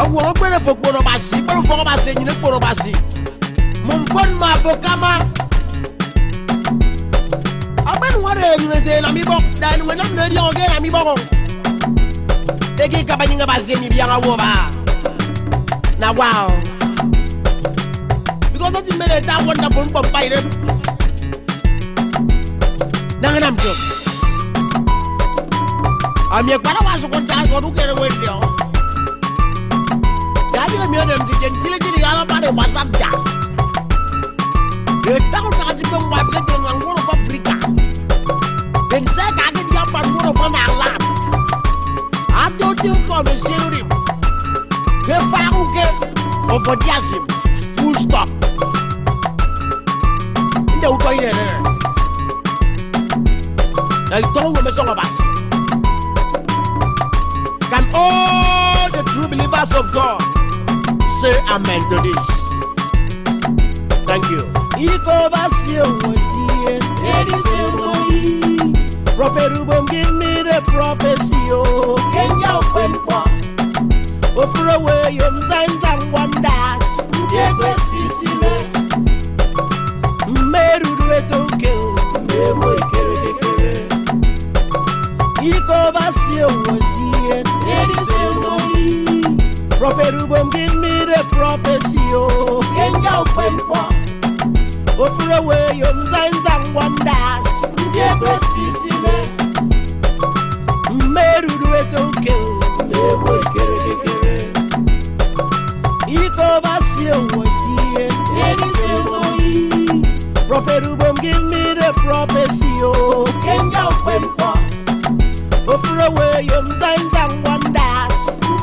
awo gbere fokporo basi gbere fokporo basi nyine kporo basi mumfon ma bokama aben ware nyeze na mi bok dan wena mnadi oge na mi bok ege kabanyinga basi ni bianga wo ba na wow because that made that wonderful by them nanganam to amye para waso konta ko du kere wendio jadi le mio dem ti gentile ti ala pare whatsapp da de ta ko ta ti ko wa bre de ngoro ko afrika den se ka ke dia pa ngoro ko na la ato ti ko be siri ke fa ku ke obodiasim full stop inde u ko ine ne dai to wo me so ngabas. Can all the true believers of God say amen to this? Thank you. Prophet Rubom, give me the prophecy. Open away your signs and wonders. Meru do it okay. Prophet Rubom, give me the prophecy. Open away your signs and wonders. Meru do it okay. Prophet Rubom, give me the prophecy. Open away your signs and wonders.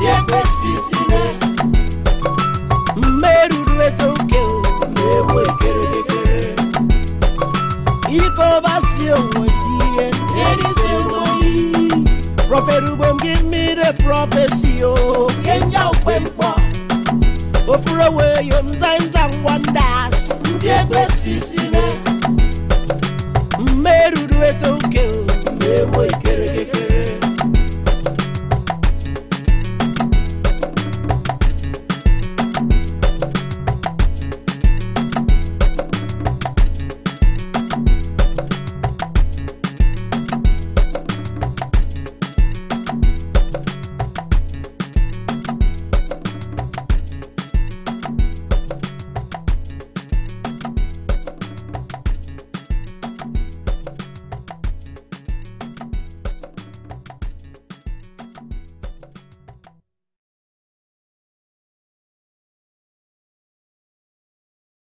Meru do it okay. Prophet Rubom, give me the prophecy. Open away your signs and wonders.